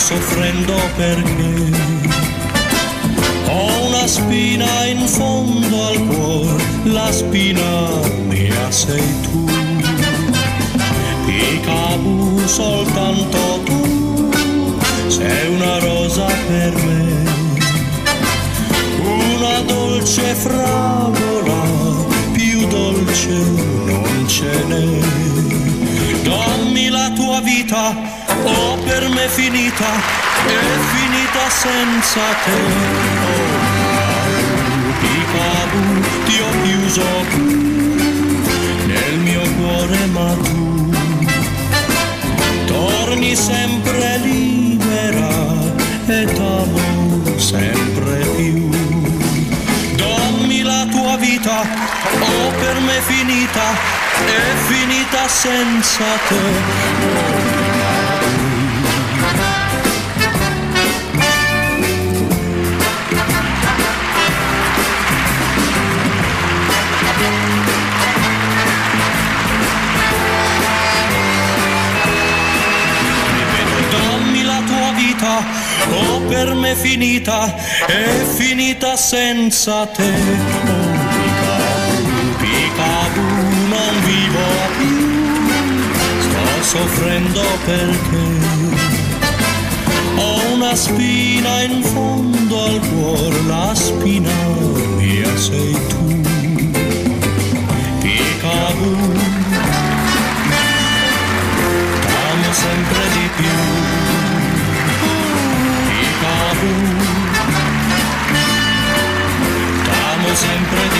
soffrendo perché ho una spina in fondo al cuore, la spina mia sei tu. Peekaboo, soltanto tu sei una rosa per me, una dolce fragola, più dolce non ce n'è. Dammi la tua vita, o per me finita, è finita senza te. Oh, Peekaboo, ti ho chiuso nel mio cuore, ma tu torni sempre libera e t'amo sempre più. Dammi la tua vita, o per me finita, è finita senza te. Oh, per me finita, è finita senza te. Oh, Peekaboo, Peekaboo, non vivo più, sto soffrendo perché ho una spina in fondo al cuore, la spina mia sei tu. Peekaboo, t'amo sempre di più. T'amo sempre